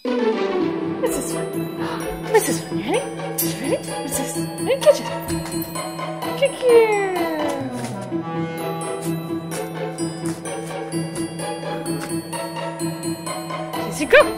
What's this one? What's this one? You ready? Ready? What's this? Ready? Catch it. Kick here. Easy go.